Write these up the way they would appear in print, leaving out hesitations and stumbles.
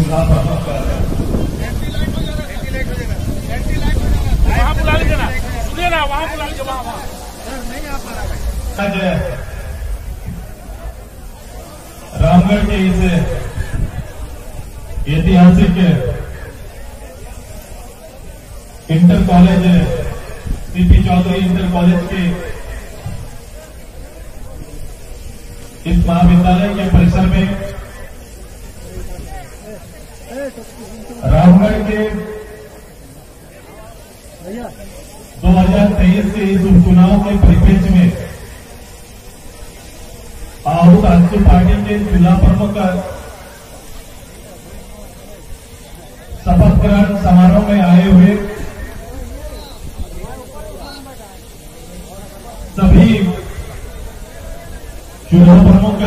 चूल्हा प्रमुख वहाँ बुला लीजिए ना, सुनिए ना, वहाँ बुला लीजिए, वहाँ आज रामगढ़ के इस ऐतिहासिक inter college CP Chaudhary inter college के इस महाविद्यालय के परिसर में रामगढ़ के 2023 के इस उपचुनाव के परिप्रेक्ष्य में आहूत आजसू पार्टी के जिला प्रमुख शपथ ग्रहण समारोह में आए हुए सभी जिला प्रमुख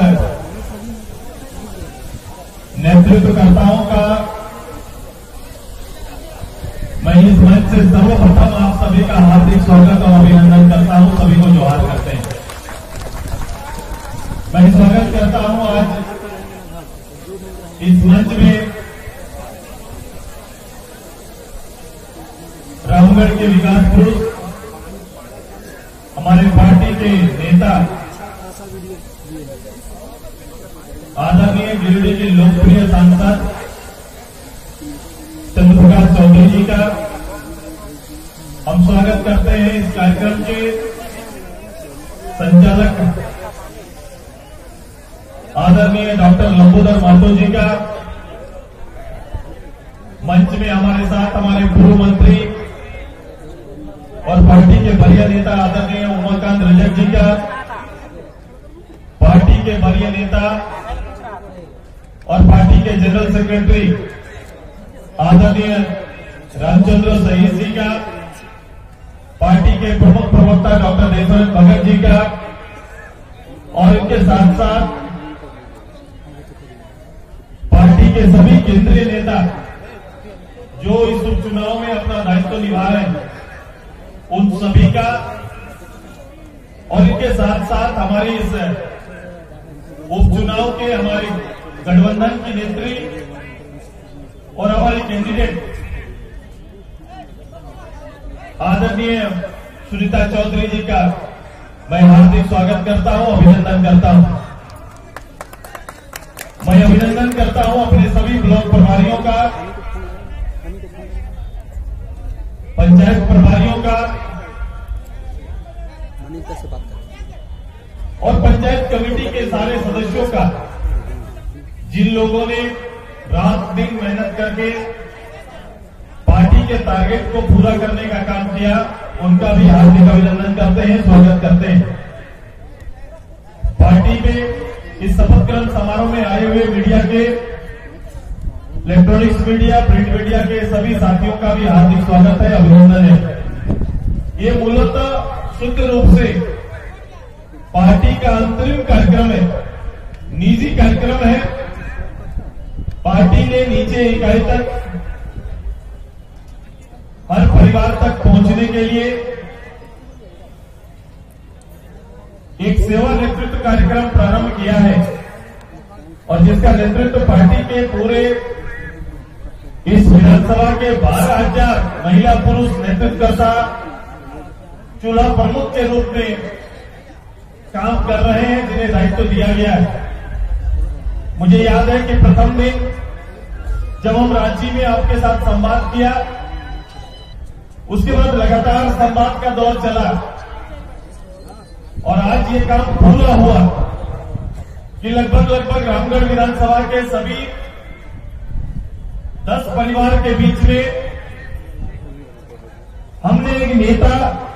नेतृत्वकर्ताओं का मैं इस मंच से सर्वप्रथम आप सभी का हार्दिक स्वागत और अभिनंदन करता हूं। सभी को जोहार करते हैं। मैं स्वागत करता हूं आज इस मंच में रामगढ़ के विकास पुरुष, हमारे पार्टी के नेता, आदरणीय गिरिडीह के लोकप्रिय सांसद चंद्रप्रकाश चौधरी जी का हम स्वागत करते हैं। इस कार्यक्रम के संचालक आदरणीय डॉक्टर लंबोदर महतो जी का, मंच में हमारे साथ हमारे पूर्व मंत्री और पार्टी के वरीय नेता आदरणीय उमाकांत रजक जी का, पार्टी के वरीय नेता और पार्टी के जनरल सेक्रेटरी आदरणीय रामचंद्र सहीद जी का, पार्टी के प्रमुख प्रवक्ता डॉक्टर देवराज भगत जी का और इनके साथ साथ पार्टी के सभी केंद्रीय नेता जो इस उपचुनाव में अपना दायित्व निभा रहे हैं, उन सभी का और इनके साथ साथ हमारी इस उपचुनाव के हमारी गठबंधन की नेत्री और हमारी कैंडिडेट आदरणीय सुनीता चौधरी जी का मैं हार्दिक स्वागत करता हूं, अभिनंदन करता हूं। मैं अभिनंदन करता हूं अपने सभी ब्लॉक प्रभारियों का, पंचायत प्रभारियों का और पंचायत कमेटी के सारे सदस्यों का, जिन लोगों ने रात दिन मेहनत करके पार्टी के टारगेट को पूरा करने का काम किया, उनका भी हार्दिक अभिनंदन करते हैं, स्वागत करते हैं। पार्टी में इस शपथ ग्रहण समारोह में आए हुए मीडिया के, इलेक्ट्रॉनिक्स मीडिया, प्रिंट मीडिया के सभी साथियों का भी हार्दिक स्वागत है, अभिनंदन है। ये मूलतः शुद्ध रूप से पार्टी का अंतरिम कार्यक्रम है, निजी कार्यक्रम है। पार्टी ने नीचे इकाई तक, हर परिवार तक पहुंचने के लिए एक सेवा नेतृत्व कार्यक्रम प्रारंभ किया है और जिसका नेतृत्व पार्टी के पूरे इस विधानसभा के 12,000 महिला पुरुष नेतृत्वकर्ता चूल्हा प्रमुख के रूप में काम कर रहे हैं, जिन्हें दायित्व दिया गया है। मुझे याद है कि प्रथम दिन जब हम रांची में आपके साथ संवाद किया, उसके बाद लगातार संवाद का दौर चला और आज ये काम पूरा हुआ कि लगभग रामगढ़ विधानसभा के सभी 10 परिवार के बीच में हमने एक नेता,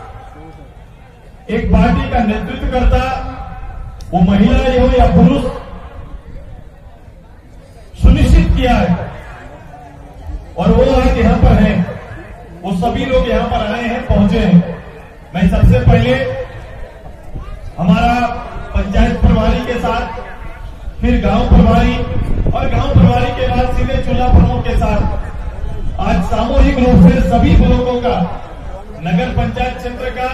एक पार्टी का नेतृत्व करता, वो महिला हो या पुरुष, सुनिश्चित किया है और वो आज यहां पर है। वो सभी लोग यहां पर आए हैं, पहुंचे हैं। मैं सबसे पहले हमारा पंचायत प्रभारी के साथ, फिर गांव प्रभारी और गांव प्रभारी के बाद सीधे चूल्हा प्रमुख के साथ आज सामूहिक रूप से सभी ब्लॉकों का, नगर पंचायत क्षेत्र का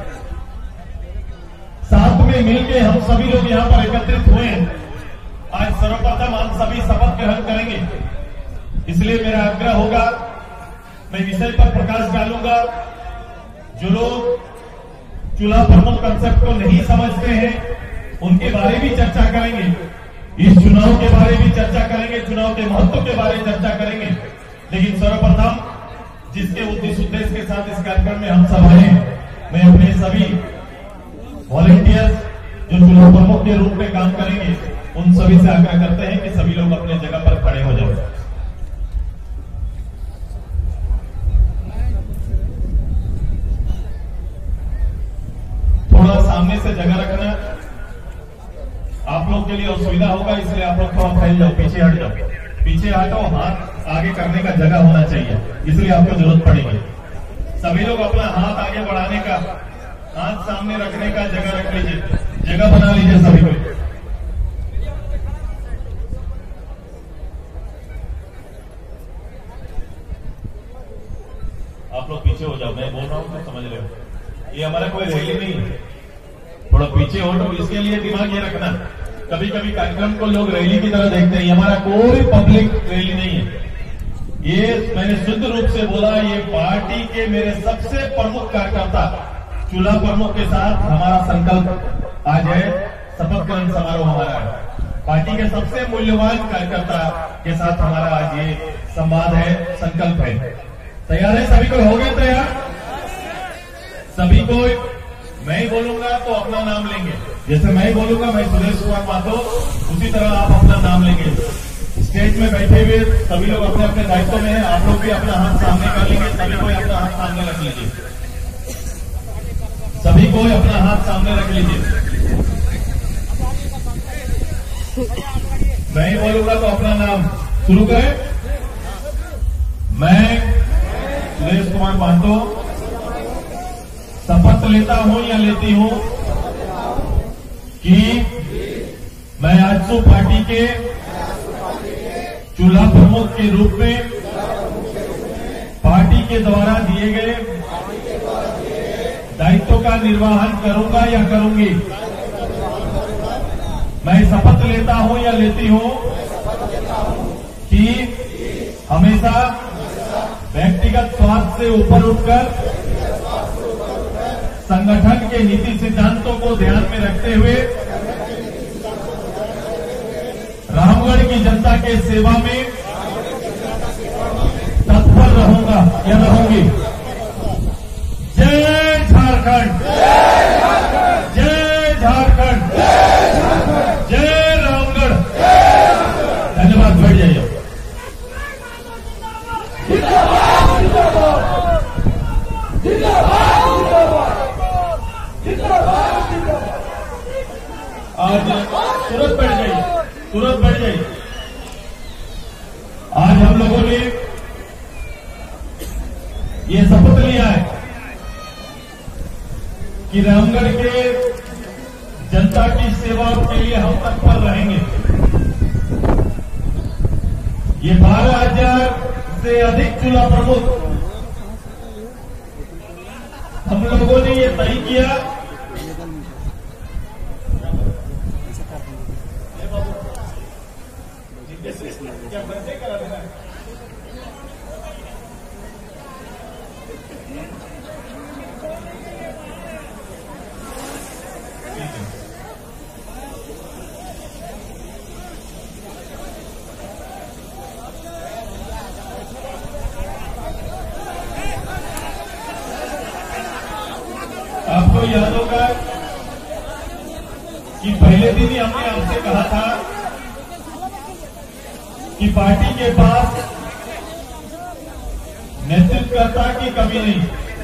साथ में मिलकर हम सभी लोग यहां पर एकत्रित हुए हैं। आज सर्वप्रथम हम सभी शपथ ग्रहण करेंगे। इसलिए मेरा आग्रह होगा, मैं विषय पर प्रकाश डालूंगा। जो लोग चूल्हा प्रमुख कंसेप्ट को नहीं समझते हैं उनके बारे में चर्चा करेंगे, इस चुनाव के बारे में चर्चा करेंगे, चुनाव के महत्व के बारे में चर्चा करेंगे। लेकिन सर्वप्रथम जिसके उद्देश्य के साथ इस कार्यक्रम में हम सब आए हैं, मैं अपने सभी वॉलंटियर्स जो चुनाव प्रमुख के रूप में काम करेंगे उन सभी से आग्रह करते हैं कि सभी लोग अपने जगह पर खड़े हो जाए। थोड़ा सामने से जगह रखना आप लोग के लिए असुविधा होगा, इसलिए आप लोग थोड़ा फैल जाओ, पीछे हट जाओ, पीछे हटो। हाथ आगे करने का जगह होना चाहिए, इसलिए आपको जरूरत पड़ेगी। सभी लोग अपना हाथ आगे बढ़ाने का, हाथ सामने रखने का जगह रख लीजिए, जगह बना लीजिए सभी को। आप लोग पीछे हो जाओ, मैं बोल रहा हूं तो समझ रहे हो, ये हमारा कोई रैली नहीं है, थोड़ा पीछे हो। तो इसके लिए दिमाग ये रखना, कभी कभी कार्यक्रम को लोग रैली की तरह देखते हैं, हमारा कोई पब्लिक रैली नहीं है। ये मैंने शुद्ध रूप से बोला, ये पार्टी के मेरे सबसे प्रमुख कार्यकर्ता चूल्हा प्रमुख के साथ हमारा संकल्प आज है, शपथ ग्रहण समारोह हमारा है। पार्टी के सबसे मूल्यवान कार्यकर्ता के साथ हमारा आज ये संवाद है, संकल्प है। तैयार है सभी को? हो गए तैयार? सभी को मैं ही बोलूंगा तो अपना नाम लेंगे, जैसे मैं ही बोलूंगा मैं सुरेश कुमार महतो, उसी तरह आप अपना नाम लेंगे। स्टेज में बैठे हुए सभी लोग अपने अपने दायित्व में हैं, आप लोग भी अपना हाथ सामने कर लेंगे, सभी को अपना हाथ सामने रख लीजिए, सभी को अपना हाथ सामने रख लीजिए। मैं ही बोलूंगा तो अपना नाम शुरू करें। मैं सुरेश कुमार महतो शपथ लेता हूं या लेती हूं कि मैं आजसू पार्टी के चूल्हा प्रमुख के रूप में पार्टी के द्वारा दिए गए दायित्व का निर्वहन करूंगा या करूंगी। मैं शपथ लेता हूं या लेती हूं कि हमेशा व्यक्तिगत स्वार्थ से ऊपर उठकर संगठन के नीति सिद्धांतों को ध्यान में रखते हुए रामगढ़ की जनता के सेवा में तत्पर रहूंगा या रहूंगी। जय झारखंड, जय झारखंड, जय रामगढ़। धन्यवाद, बैठ जाइए। आज तुरंत बैठ जाइए, तुरंत बैठ जाइए। आज हम लोगों ने ये शपथ लिया है कि रामगढ़ के जनता की सेवा के लिए हम तत्पर रहेंगे। ये 12,000 से अधिक चूल्हा प्रमुख हम लोगों ने ये तय किया क्या बंदे करा देना है। आपको याद होगा कि पहले दिन ही हमने आपसे कहा था कि पार्टी के पास नेतृत्वकर्ता की कमी नहीं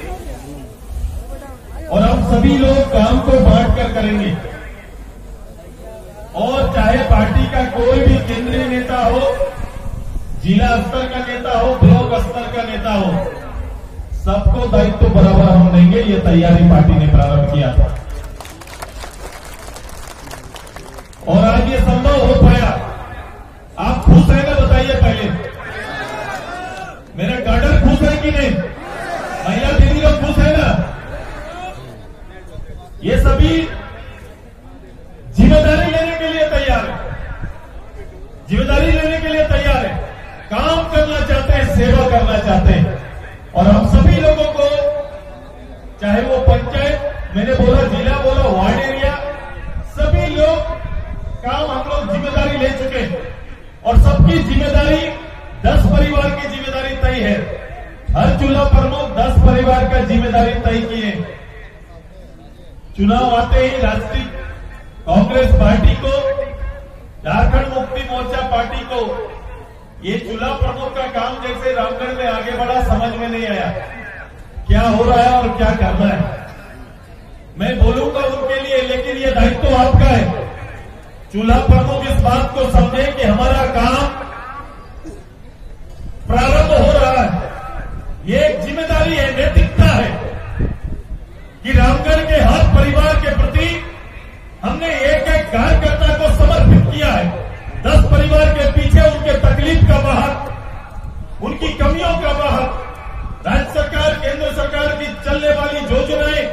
और हम सभी लोग काम को बांट कर करेंगे। और चाहे पार्टी का कोई भी केंद्रीय नेता हो, जिला स्तर का नेता हो, ब्लॉक स्तर का नेता हो, सबको दायित्व बराबर हम देंगे। ये तैयारी पार्टी ने प्रारंभ किया था और आज ये संभव हो पाया। आप खुश हैं ना? बताइए पहले। मेरा कैडर खुश है कि नहीं? महिला दीदी लोग खुश है ना? ये सभी जिम्मेदारी लेने के लिए तैयार है, जिम्मेदारी लेने के लिए तैयार है, काम करना चाहते हैं, सेवा करना चाहते हैं। और हम सभी लोगों को, चाहे वो पंचायत, मैंने बोला जिला, बोला वार्ड एरिया, सभी लोग काम हम लोग जिम्मेदारी ले चुके हैं और सबकी जिम्मेदारी 10 परिवार की जिम्मेदारी तय है। हर चूल्हा प्रमुख 10 परिवार का जिम्मेदारी तय किए। चुनाव आते ही राष्ट्रीय कांग्रेस पार्टी को, झारखंड मुक्ति मोर्चा पार्टी को ये चूल्हा प्रमुख का काम जैसे रामगढ़ में आगे बढ़ा, समझ में नहीं आया क्या हो रहा है और क्या करना है। मैं बोलूंगा उनके लिए, लेकिन ये दायित्व तो आपका है। चूल्हा प्रमुख इस बात को समझे कि हमारा काम प्रारंभ हो रहा है। ये एक जिम्मेदारी है, नैतिकता है कि रामगढ़ के हर परिवार के प्रति हमने एक एक कार्यकर्ता को समर्पित किया है। 10 परिवार के पीछे उनके तकलीफ का बाहर, उनकी कमियों का बाहर, राज्य सरकार, केंद्र सरकार की चलने वाली योजनाएं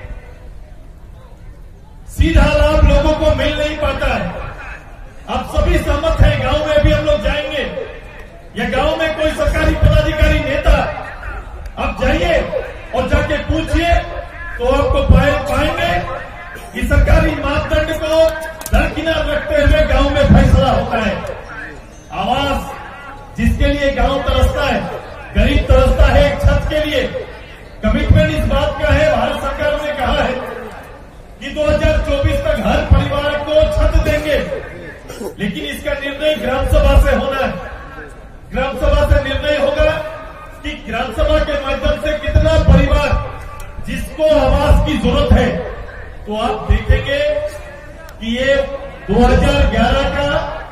सीधा लाभ लोगों को मिल नहीं पाता है। आप सभी सहमत हैं, गांव में भी हम लोग जाएंगे या गांव में कोई सरकारी पदाधिकारी, नेता, आप जाइए और जाके पूछिए तो आपको पाएंगे कि सरकारी मापदंड को दरकिनार रखते हुए गांव में फैसला होता है। आवास जिसके लिए गांव तरसता है, गरीब तरसता है एक छत के लिए, कमिटमेंट इस बात का है, भारत सरकार ने कहा है कि 2024 तक हर परिवार को छत देंगे, लेकिन इसका निर्णय ग्राम सभा से होना है। ग्राम सभा से निर्णय होगा कि ग्राम सभा के माध्यम से कितना परिवार जिसको आवास की जरूरत है। तो आप देखेंगे कि ये 2011 का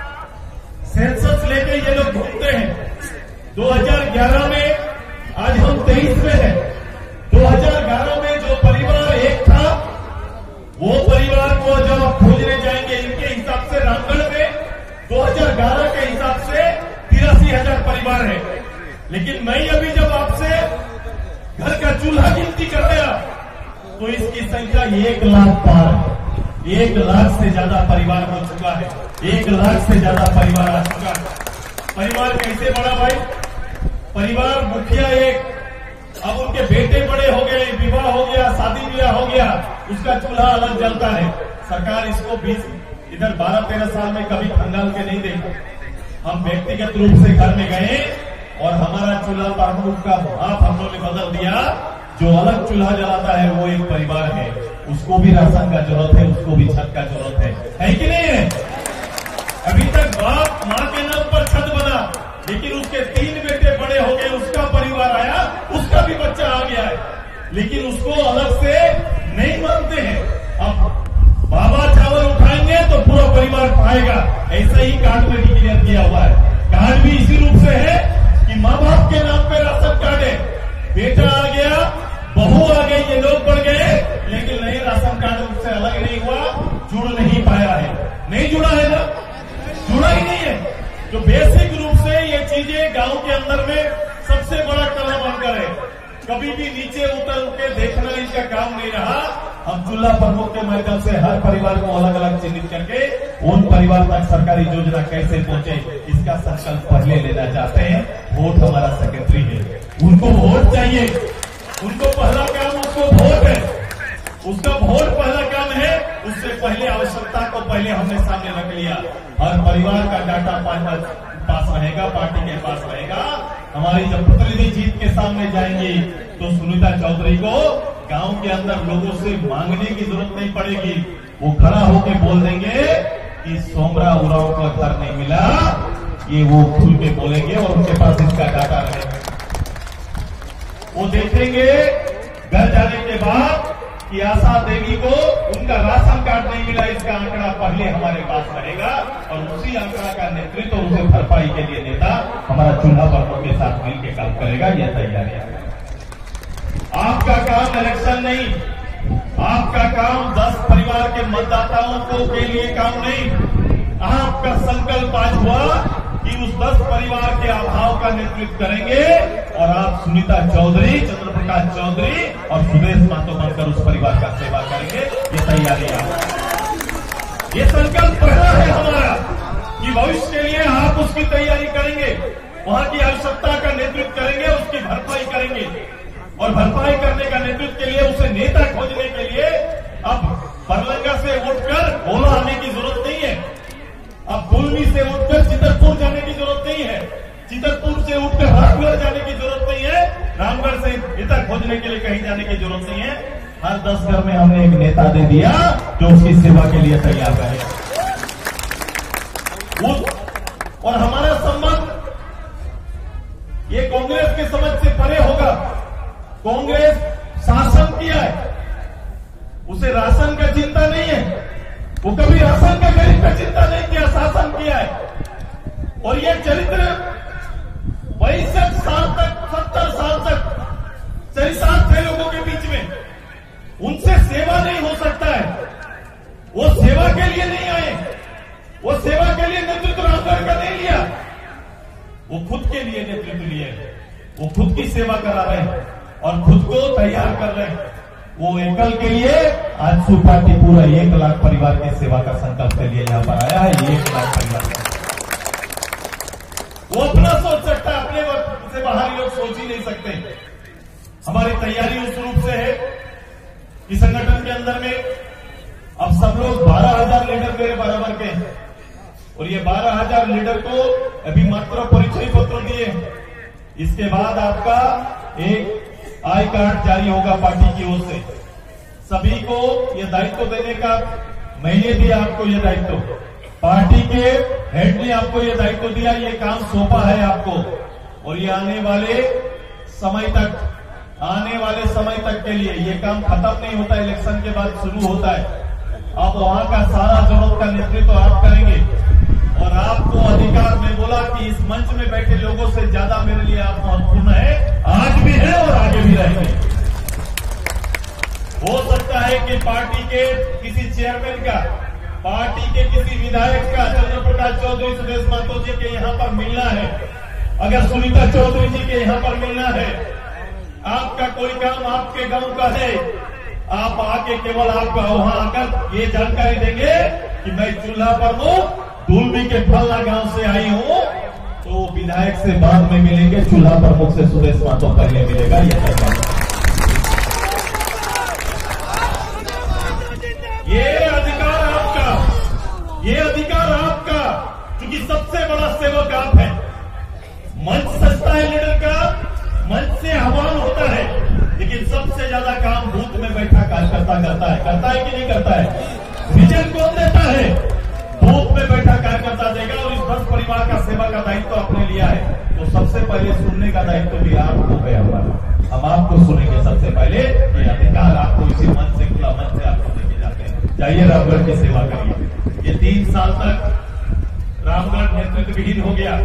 सेंसस लेके ये लोग घूमते हैं। 2011 में, आज हम 23 में हैं। 2011 में जो परिवार एक था, वो परिवार को जब आप खोजने जाएंगे, इनके हिसाब से रामगढ़ में 2011 के हिसाब से 83,000 परिवार है। लेकिन मैं अभी जब आपसे घर का चूल्हा गिनती कर गया तो इसकी संख्या 1 लाख पार है। 1 लाख से ज्यादा परिवार हो चुका है। 1 लाख से ज्यादा परिवार आ चुका है। परिवार कैसे बढ़ा भाई? परिवार मुखिया एक, अब उनके बेटे बड़े हो गए, विवाह हो गया, शादी ब्याह हो गया, उसका चूल्हा अलग जलता है। सरकार इसको 12-13 साल में कभी खंगाल के नहीं देखा। हम व्यक्तिगत रूप से घर में गए और हमारा चूल्हा प्रमुख का भाप हम लोगों ने बदल दिया। जो अलग चूल्हा जलाता है वो एक परिवार है, उसको भी राशन का जरूरत है, उसको भी छत का जरूरत है कि नहीं है? अभी तक बाप मां के नाम पर छत बना, लेकिन उसके 3 बेटे बड़े हो गए, उसका परिवार आया, उसका भी बच्चा आ गया है, लेकिन उसको अलग से नहीं मानते हैं। अब बाबा चावल उठाएंगे तो पूरा परिवार पाएगा, ऐसा ही कार्ड में डिक्लेयर किया हुआ है। कार्ड भी इसी रूप से है कि माँ बाप के नाम पे राशन कार्ड है, बेटा आ गया, बहू आ गई, ये लोग बढ़ गए, लेकिन नहीं, राशन कार्ड उससे अलग नहीं हुआ, जुड़ नहीं पाया है। नहीं जुड़ा है ना, जुड़ा ही नहीं है। तो बेसिक रूप से ये चीजें गांव के अंदर में सबसे बड़ा कला बनकर है। कभी भी नीचे उतर के देखना इनका काम नहीं रहा। हम चूल्हा प्रमुख के माध्यम से हर परिवार को अलग अलग चिन्हित करके उन परिवार तक सरकारी योजना कैसे पहुंचे, इसका संकल्प पहले लेना चाहते हैं। वोट हमारा सेक्रेटरी है, उनको वोट चाहिए, उनको पहला काम उसको वोट है, उसका वोट पहला काम है। उससे पहले आवश्यकता को पहले हमने सामने रख लिया। हर परिवार का डाटा पास रहेगा, पार्टी के पास रहेगा। हमारी जब प्रतिनिधि जीत के सामने जाएंगी तो सुनीता चौधरी को गांव के अंदर लोगों से मांगने की जरूरत नहीं पड़ेगी। वो खड़ा होके बोल देंगे कि सोमरा उराव का घर नहीं मिला, ये वो खुल के बोलेंगे और उनके पास इसका डाटा रहेगा। वो देखेंगे घर जाने के बाद कि आशा देवी को उनका राशन कार्ड नहीं मिला, इसका आंकड़ा पहले हमारे पास रहेगा और उसी आंकड़ा का नेतृत्व और उसे भरपाई के लिए नेता हमारा चूल्हा प्रमुख के साथ मिलकर काम करेगा। यह तैयारी है। आपका काम इलेक्शन नहीं, आपका काम 10 परिवार के मतदाताओं को के लिए काम नहीं। आपका संकल्प आज हुआ कि उस 10 परिवार के अभाव का नेतृत्व करेंगे और आप सुनीता चौधरी, चंद्रप्रकाश चौधरी और सुरेश महतो बनकर उस परिवार का सेवा करेंगे। ये तैयारी है, ये संकल्प पहला है हमारा कि भविष्य के लिए आप उसकी तैयारी करेंगे। वहां की आवश्यकता का नेतृत्व करेंगे, उसकी भरपाई करेंगे। और भरपाई करने का नेतृत्व के लिए उसे नेता खोजने के लिए अब बरलंगा से उठकर भोला आने की जरूरत नहीं है, अब गुलमी से उठकर चितरपुर जाने की जरूरत नहीं है, चितरपुर से उठकर रामगढ़ जाने की जरूरत नहीं है, रामगढ़ से नेता खोजने के लिए कहीं जाने की जरूरत नहीं है। हर 10 घर में हमने एक नेता दे दिया जो उसकी सेवा के लिए तैयार रहे। और हमारा संबंध ये कांग्रेस के समझ से परे होगा। कांग्रेस शासन किया है, उसे राशन का चिंता नहीं है, वो कभी राशन का गरीब का चिंता नहीं किया, शासन किया है। और ये चरित्र 62 साल तक 70 साल तक चरितार्थ थे लोगों के बीच में, उनसे सेवा नहीं हो सकता है। वो सेवा के लिए नहीं आए, वो सेवा के लिए नेतृत्व रामगढ़ का नहीं लिया, वो खुद के लिए नेतृत्व लिए, वो खुद की सेवा करा रहे हैं और खुद को तैयार कर रहे हैं। वो एकल के लिए आज सू पार्टी पूरा 1 लाख परिवार की सेवा का संकल्प के लिए यहां पर आया है। 1 लाख परिवार वो अपना सोच सकता है, अपने वक्त से बाहरी लोग सोच ही नहीं सकते। हमारी तैयारी उस रूप से है कि संगठन के अंदर में अब सब लोग 12,000 लीडर मेरे बराबर के हैं और ये 12,000 लीडर को अभी मात्र परिचय पत्र दिए। इसके बाद आपका एक आई कार्ड जारी होगा पार्टी की ओर से। सभी को ये दायित्व देने का मैंने दिया, आपको ये दायित्व, पार्टी के हेड ने आपको ये दायित्व दिया, ये काम सौंपा है आपको। और ये आने वाले समय तक के लिए ये काम खत्म नहीं होता, इलेक्शन के बाद शुरू होता है। अब वहां का सारा जरूरत का नेतृत्व आप करेंगे और आपको अधिकार, मैं बोला कि इस मंच में बैठे लोगों से ज्यादा मेरे लिए आप महत्वपूर्ण है, आज भी है और आगे भी रहेंगे। हो सकता है कि पार्टी के किसी चेयरमैन का, पार्टी के किसी विधायक का, चंद्र प्रकाश चौधरी, सुदेश महतो जी के यहाँ पर मिलना है, अगर सुनीता चौधरी जी के यहाँ पर मिलना है, आपका कोई काम आपके गांव का है, आप आके केवल आप वहां आकर ये जानकारी देंगे कि मैं चूल्हा पर हूं, दुलमी के फलना गांव से आई हूं, तो विधायक से बाद में मिलेंगे, चूल्हा प्रमुख से सुदेश महतो पहले मिलेगा। ये अधिकार आपका, ये अधिकार आपका, क्योंकि सबसे बड़ा सेवक आप है। मंच सस्ता है लीडर का, मंच से आह्वान होता है, लेकिन सबसे ज्यादा काम बूथ में बैठा कार्यकर्ता करता है कि नहीं करता है? विजन कौन देता है? बूथ में बैठा कार्यकर्ता देगा। और इस 10 परिवार का सेवा का दायित्व आपने लिया है, तो सबसे पहले सुनने का दायित्व भी आपको है। हम आपको सुनेंगे सबसे पहले, ये अधिकार आपको इसी मंच से, खुला मंच से आपको देके जाते हैं। जाइए रामगढ़ की सेवा करिए। ये 3 साल तक रामगढ़ नेतृत्व विहीन हो गया।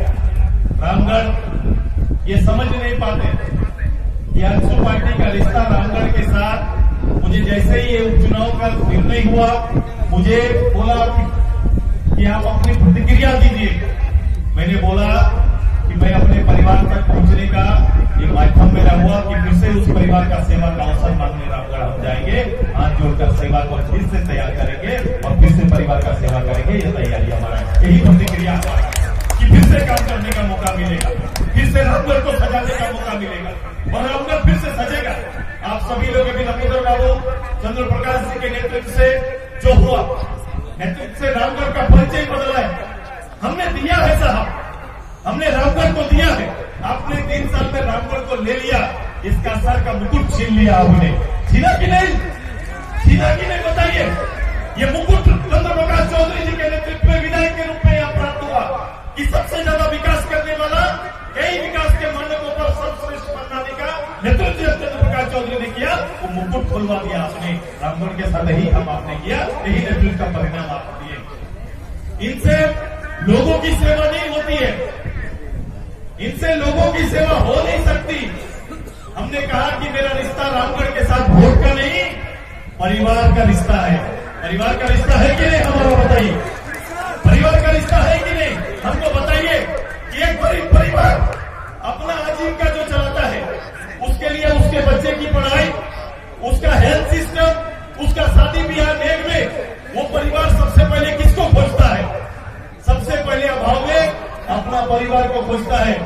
रामगढ़ ये समझ नहीं पाते कि आजसू पार्टी का रिश्ता रामगढ़ के साथ, मुझे जैसे ही ये उपचुनाव का निर्णय हुआ, मुझे बोला कि आप अपनी प्रतिक्रिया दीजिए। मैंने बोला कि मैं अपने परिवार तक पहुंचने का ये माध्यम मेरा हुआ कि फिर से उस परिवार का सेवा का अवसर मांगने रामगढ़ हम जाएंगे, हाथ जोड़कर सेवा को फिर से तैयार करेंगे और फिर से परिवार का सेवा करेंगे। ये तैयारी हमारा, यही प्रतिक्रिया हमारा कि फिर से काम करने का मौका मिलेगा, फिर से रामगढ़ को सजाने का मौका मिलेगा और रामगढ़ फिर से सजेगा। आप सभी लोग अभी रविंद्र बाबू, चंद्र प्रकाश जी के नेतृत्व से जो हुआ, नेतृत्व से रामगढ़ का परिचय बदला है, हमने दिया है साहब, हमने रामगढ़ को दिया है। आपने 3 साल में रामगढ़ को ले लिया, इसका सर का मुकुट छीन लिया आपने। छीना कि नहीं? छीना कि नहीं बताइए? ये मुकुट चंद्र प्रकाश चौधरी जी के नेतृत्व में विधायक के रूप में यहां प्राप्त हुआ कि सबसे ज्यादा विकास करने वाला, कई विकास के मानकों पर सर्वश्रेष्ठ बनाने का नेतृत्व चंद्र प्रकाश चौधरी ने किया। वो मुकुट खुलवा दिया आपने, रामगढ़ के साथ ही हम आपने किया, यही नेतृत्व का परिणाम आप दिए। इनसे लोगों की सेवा नहीं होती है, इनसे लोगों की सेवा हो नहीं सकती। हमने कहा कि मेरा रिश्ता रामगढ़ के साथ वोट का नहीं, परिवार का रिश्ता है। परिवार का रिश्ता है कि नहीं, हमारा बताइए। परिवार का रिश्ता है कि नहीं, हमको बताइए कि एक गरीब परिवार अपना आजीविका जो चलाता है, उसके लिए उसके बच्चे की पढ़ाई, उसका हेल्थ सिस्टम, उसका शादी ब्याह नेक में, वो परिवार सबसे पहले किसको खोजता है? सबसे पहले अभाव में अपना परिवार को खोजता है।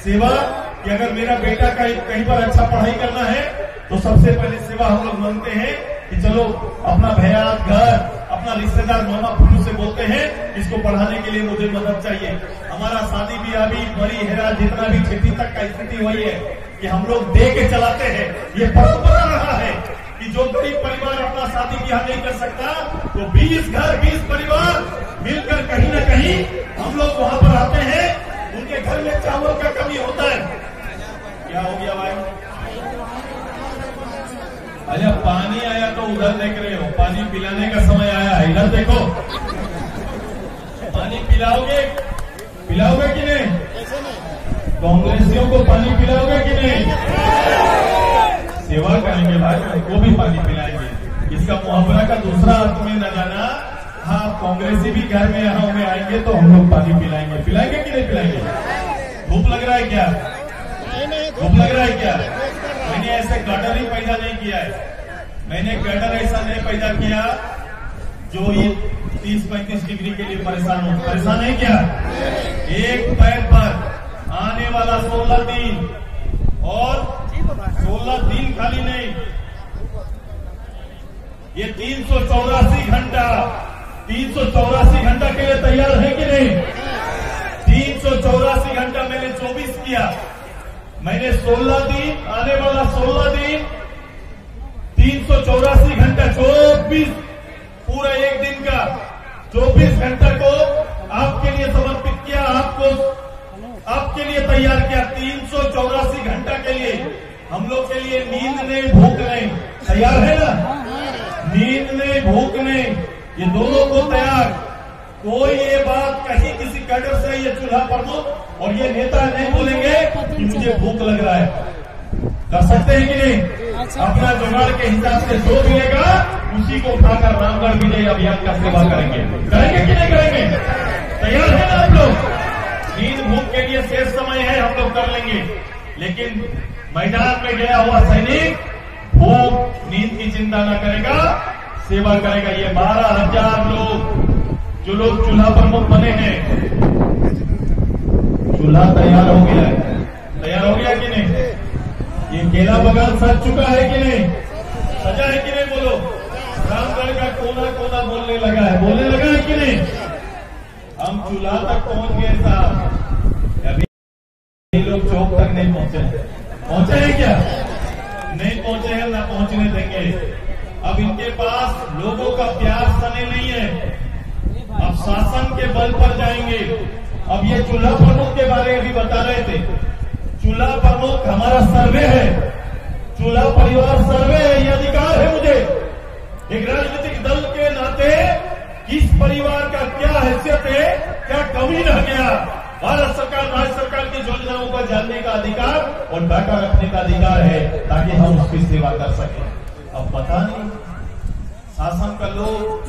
सेवा कि अगर मेरा बेटा कहीं पर अच्छा पढ़ाई करना है तो सबसे पहले सेवा हम लोग मांगते हैं कि चलो अपना भैया घर अपना रिश्तेदार मामा फूफू से बोलते हैं इसको पढ़ाने के लिए मुझे मदद चाहिए। हमारा शादी ब्याह भी बड़ी हेरा जितना भी खेती तक का स्थिति हुई है कि हम लोग दे के चलाते हैं। ये फर्क बता रहा है कि जो गरीब परिवार अपना शादी ब्याह नहीं कर सकता तो 20 घर 20 परिवार मिलकर कहीं न कहीं हम लोग वहां पर आते हैं। उनके घर में चावल का कमी होता है। क्या हो गया भाई? अरे पानी आया तो उधर देख रहे हो, पानी पिलाने का समय आया है, इधर देखो। पानी पिलाओगे कि नहीं? कांग्रेसियों को पानी पिलाओगे कि नहीं? सेवा करेंगे भाई, उनको भी पानी पिलाएंगे। इसका मुहावरा का दूसरा अर्थ में न जाना। हाँ, कांग्रेसी भी घर में यहाँ में आएंगे तो हम लोग पानी पिलाएंगे। पिलाएंगे कि नहीं पिलाएंगे? धूप लग रहा है क्या? धूप लग रहा है क्या? मैंने ऐसे गटर ही पैदा नहीं किया है। मैंने गटर ऐसा नहीं पैदा किया जो ये 30-35 डिग्री के लिए परेशान हो। परेशान है क्या? एक पैर पर आने वाला 16 दिन और 16 दिन खाली नहीं, ये 384 घंटा 384 घंटा के लिए तैयार है कि नहीं? 384 घंटा मैंने 24 किया। मैंने 16 दिन आने वाला 16 दिन 384 घंटा 24 पूरा एक दिन का 24 घंटा को आपके लिए समर्पित किया। आपके लिए तैयार किया। 384 घंटा के लिए हम लोग के लिए नींद नहीं भूख नहीं। तैयार है ना? नींद नहीं भूख नहीं, ये दोनों को तैयार। कोई ये बात कहीं किसी कैडर से ये चूल्हा प्रमुख और ये नेता नहीं बोलेंगे कि मुझे भूख लग रहा है। कर सकते हैं कि नहीं? अपना जुगाड़ के हिसाब से जो मिलेगा उसी को खाकर रामगढ़ विजय अभियान का सेवा करेंगे। करेंगे कि नहीं करेंगे? तैयार है ना आप लोग? नींद भूख के लिए शेष समय है, हम लोग कर लेंगे। लेकिन मैदान में गया हुआ सैनिक भूख नींद की चिंता न करेगा, सेवा करेगा। ये 12,000 लोग जो लोग चूल्हा प्रमुख बने हैं, चूल्हा तैयार हो गया है। तैयार हो गया कि नहीं? ये केला बगान सज चुका है कि नहीं? सजा है कि नहीं? बोलो। रामगढ़ का कोना कोना बोलने लगा है कि नहीं? हम चूल्हा तक पहुंच गए साहब, अभी लोग चौक तक नहीं पहुंचे हैं क्या? नहीं पहुंचे हैं, ना पहुंचने देंगे। अब इनके पास लोगों का प्यार सने नहीं है, अब शासन के बल पर जाएंगे। अब ये चूल्हा प्रमुख के बारे में भी बता रहे थे। चूल्हा प्रमुख हमारा सर्वे है, चूल्हा परिवार सर्वे है, ये अधिकार है मुझे। एक राजनीतिक दल के नाते किस परिवार का क्या हैसियत है, क्या कमी रह गया, भारत सरकार राज्य सरकार की योजनाओं को जानने का अधिकार और डाटा रखने का अधिकार है ताकि हम उसकी सेवा कर सकें। अब पता नहीं शासन का लोग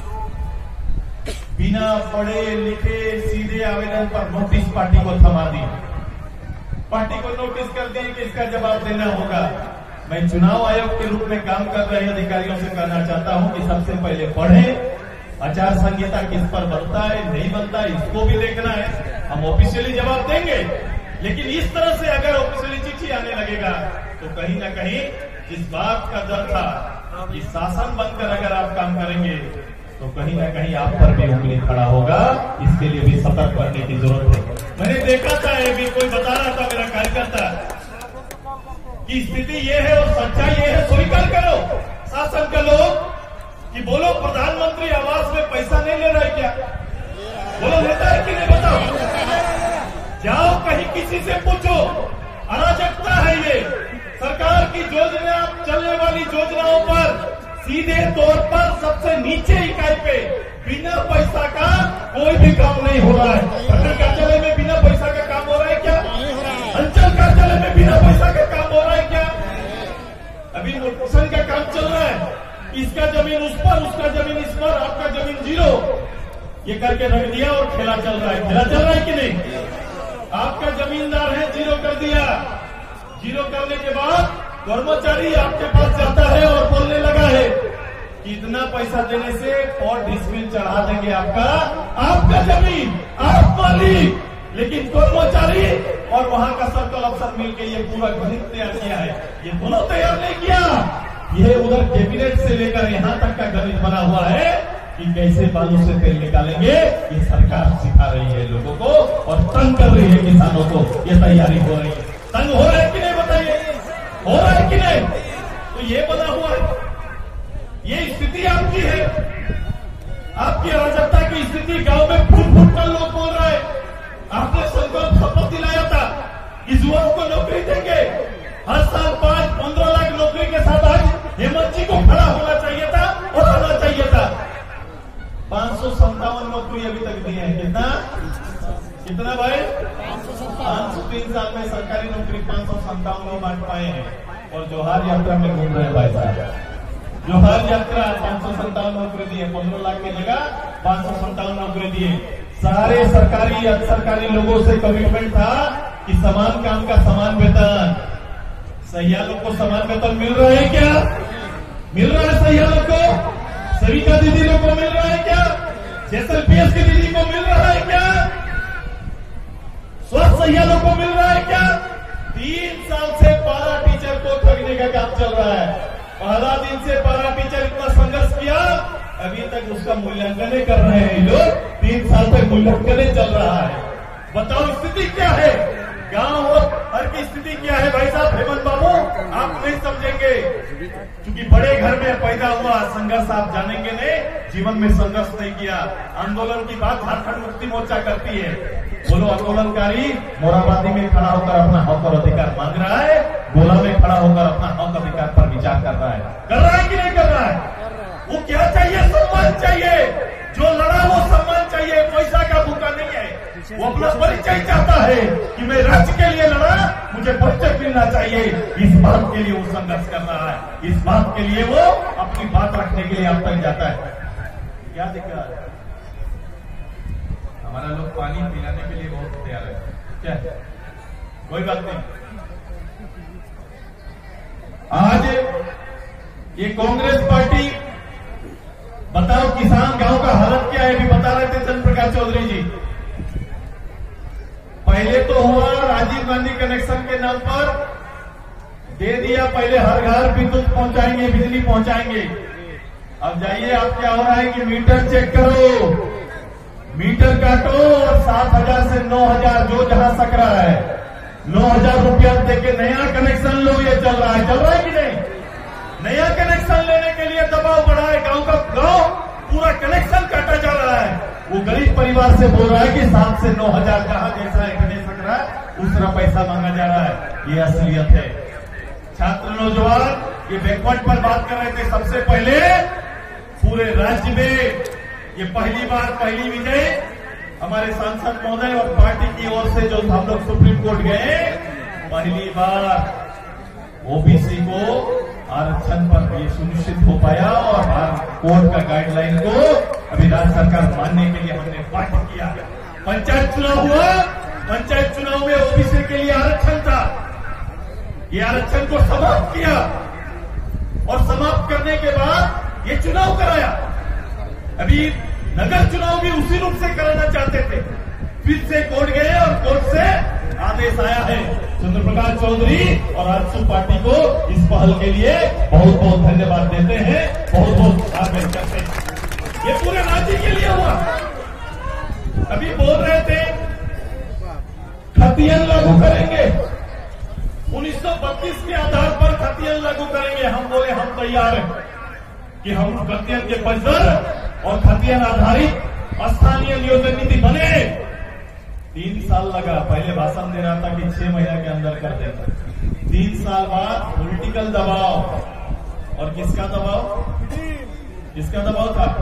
बिना पढ़े लिखे सीधे आवेदन पर नोटिस पार्टी को थमा दी, पार्टी को नोटिस कर दिए कि इसका जवाब देना होगा। मैं चुनाव आयोग के रूप में काम कर रहे अधिकारियों से कहना चाहता हूं कि सबसे पहले पढ़ें, आचार संहिता किस पर बनता है नहीं बनता है इसको भी देखना है। हम ऑफिशियली जवाब देंगे, लेकिन इस तरह से अगर ऑफिशियली चिट्ठी आने लगेगा तो कहीं ना कहीं इस बात का डर था कि शासन बनकर अगर आप काम करेंगे तो कहीं ना कहीं आप पर भी उंगली खड़ा होगा। इसके लिए भी सतर्क बनने की जरूरत है। मैंने देखा था, ये भी कोई बता रहा था मेरा कार्यकर्ता कि स्थिति ये है और सच्चाई ये है, स्वीकार करो शासन का लोग कि बोलो प्रधानमंत्री आवास में पैसा नहीं ले रहा है क्या? बोलो लेता है कि नहीं? बताओ। जाओ कहीं किसी से पूछो, अराजकता है ये। सरकार की योजना चलने वाली योजनाओं पर सीधे तौर पर सबसे नीचे इकाई पे बिना पैसा का कोई भी काम नहीं हो रहा है। प्रखंड कार्यालय में बिना पैसा का काम हो रहा है क्या? अंचल कार्यालय में बिना पैसा का काम हो रहा है क्या? अभी नोटिफिकेशन का काम चल रहा है, इसका जमीन उस पर, उसका जमीन इस पर, आपका जमीन 0 ये करके रख दिया और खेला चल रहा है। खेला चल रहा है कि नहीं? आपका जमींदार है, 0 कर दिया। 0 करने के बाद कर्मचारी आपके पास जाता है और बोलने लगा है कि इतना पैसा देने से 4 डिसमिल चढ़ा देंगे आपका जमीन, आप मालिक। लेकिन कर्मचारी और वहां का सर्कल अफसर मिलकर ये पूरा गणित तैयार किया है। ये दोनों तैयार नहीं किया, ये उधर कैबिनेट से लेकर यहां तक का गणित बना हुआ है कि कैसे बालू से तेल निकालेंगे। ये सरकार सिखा रही है लोगों को और तंग कर रही है किसानों को। ये तैयारी हो रही है। तंग हो रहा है कि नहीं बताइए, हो रहा है कि नहीं? तो ये बना हुआ है, ये स्थिति आपकी है, आपकी अराजकता की स्थिति। गांव में फूट फूट कर लोग बोल रहे हैं। आपने संकल्प शपथ दिलाया था कि युवाओं को नौकरी देंगे, हर साल 5-15 लाख नौकरी के साथ आज हेमंत जी को खड़ा होना चाहिए था और होना चाहिए था। 557 नौकरी अभी तक दी है। कितना भाई? 503 साल में सरकारी नौकरी 557 बांट पाए हैं। और जोहार यात्रा में घूम रहे हैं भाई साहब। जोहार यात्रा 557 नौकरी दी है। 15 लाख की जगह 557 नौकरी दिए। सारे सरकारी सरकारी लोगों से कमिटमेंट था कि समान काम का समान वेतन। सैयालों को समान वेतन मिल रहा है क्या? मिल रहा है सैयालों को? सविता दीदी लोग को मिल रहा है क्या? JSLPS की दीदी को मिल रहा है क्या? स्वास्थ्य सैयालों को मिल रहा है क्या? 3 साल से पारा टीचर को ठगने का काम चल रहा है। पहला दिन से पारा टीचर इतना संघर्ष किया, अभी तक उसका मूल्यांकन कर रहे हैं लोग। 3 साल तक मूल्यांकन चल रहा है। बताओ स्थिति क्या है? गांव और हर की स्थिति क्या है भाई साहब? हेमंत बाबू आप नहीं समझेंगे, क्योंकि बड़े घर में पैदा हुआ। संघर्ष आप जानेंगे नहीं, जीवन में संघर्ष नहीं किया। आंदोलन की बात झारखंड मुक्ति मोर्चा करती है। बोलो, आंदोलनकारी मोराबादी में खड़ा होकर अपना हक और अधिकार मांग रहा है, गोला में खड़ा होकर अपना हक अधिकार पर विचार कर रहा है कि नहीं कर रहा है? वो क्या चाहिए? सम्मान चाहिए। जो लड़ा वो सम्मान चाहिए, पैसा का भूखा नहीं है। वो अपना परिचय चाहता है कि मैं राज्य के लिए लड़ा, मुझे परिचय मिलना चाहिए। इस बात के लिए वो संघर्ष कर रहा है। इस बात के लिए वो अपनी बात रखने के लिए अब तक जाता है। क्या दिक्कत है? हमारा लोग पानी पिलाने के लिए बहुत तैयार है। क्या कोई बात नहीं। आज ये कांग्रेस पार्टी, बताओ किसान गांव का हालत क्या है? अभी बता रहे थे चंद्र प्रकाश चौधरी जी। पहले तो हुआ राजीव गांधी कनेक्शन के नाम पर दे दिया, पहले हर घर विद्युत पहुंचाएंगे, बिजली पहुंचाएंगे। अब जाइए, आप क्या हो रहा है कि मीटर चेक करो, मीटर काटो और 7,000 से 9,000 जो जहां सक रहा है 9,000 रुपया देके नया कनेक्शन लो। ये चल रहा है कि नहीं? नया कनेक्शन लेने के लिए दबाव बढ़ा है। गांव का गांव पूरा कनेक्शन काटा जा रहा है। वो गरीब परिवार से बोल रहा है कि 7 से 9,000 जहां जैसा एक दे सक रहा है उस तरह पैसा मांगा जा रहा है। ये असलियत है। छात्र नौजवान ये बैकवर्ड पर बात कर रहे थे। सबसे पहले पूरे राज्य में ये पहली बार, पहली विजय हमारे सांसद महोदय और पार्टी की ओर से जो हम लोग सुप्रीम कोर्ट गए, पहली बार ओबीसी को आरक्षण पर ये सुनिश्चित हो पाया। और कोर्ट का गाइडलाइन को अभी राज्य सरकार मानने के लिए हमने पाठ किया। पंचायत चुनाव हुआ, पंचायत चुनाव में ओबीसी के लिए आरक्षण था। ये आरक्षण को समाप्त किया और समाप्त करने के बाद ये चुनाव कराया। अभी नगर चुनाव भी उसी रूप से कराना चाहते थे, फिर से कोर्ट गए और कोर्ट से आदेश आया है। चंद्र प्रकाश चौधरी और आजसू पार्टी को इस पहल के लिए बहुत बहुत धन्यवाद देते हैं, बहुत बहुत आभार करते हैं। ये पूरे राज्य के लिए हुआ। अभी बोल रहे थे खतियन लागू करेंगे, 1932 के आधार पर खतियन लागू करेंगे। हम बोले हम तैयार हैं कि हम खतियन के बजर और खतियन आधारित स्थानीय नियोजन नीति बने। 3 साल लगा। पहले भाषण दे रहा था कि 6 महीने के अंदर कर देंगे। 3 साल बाद पॉलिटिकल दबाव। और किसका दबाव? किसका दबाव था?